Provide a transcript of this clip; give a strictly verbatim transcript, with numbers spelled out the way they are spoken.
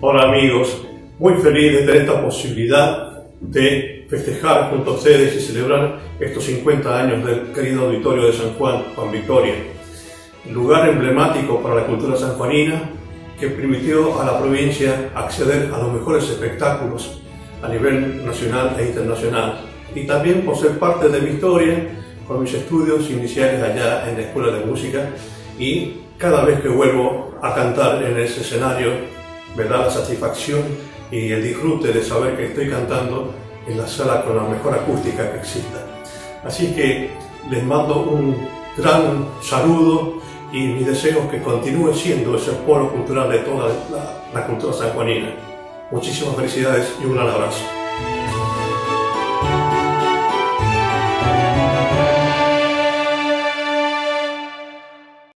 Hola amigos, muy feliz de tener esta posibilidad de festejar junto a ustedes y celebrar estos cincuenta años del querido auditorio de San Juan, Juan Victoria, lugar emblemático para la cultura sanjuanina que permitió a la provincia acceder a los mejores espectáculos a nivel nacional e internacional, y también por ser parte de mi historia con mis estudios iniciales allá en la Escuela de Música, y cada vez que vuelvo a cantar en ese escenario me da la satisfacción y el disfrute de saber que estoy cantando en la sala con la mejor acústica que exista. Así que les mando un gran saludo y mi deseo es que continúe siendo ese polo cultural de toda la, la cultura sanjuanina. Muchísimas felicidades y un gran abrazo.